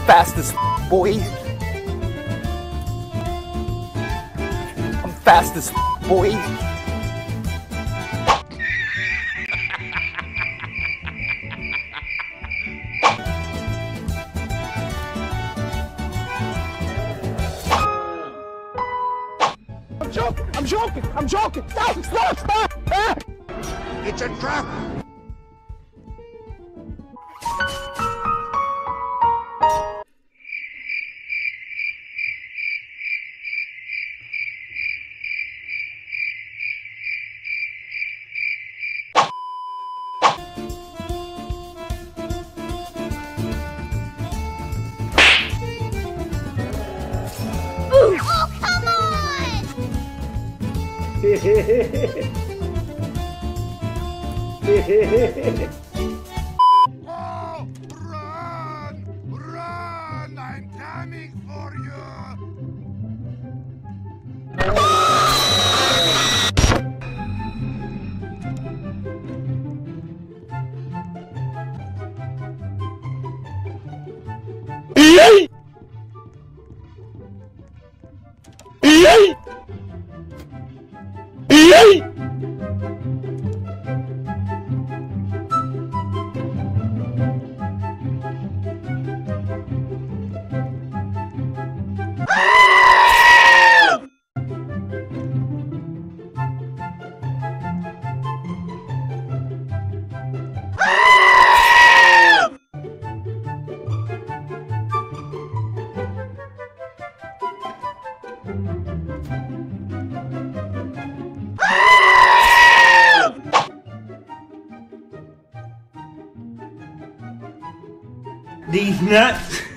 fast as boy. I'm fast as boy. I'm joking. Stop. It's a trap. Oh, come on! Oh, run! I'm coming for you. These nuts.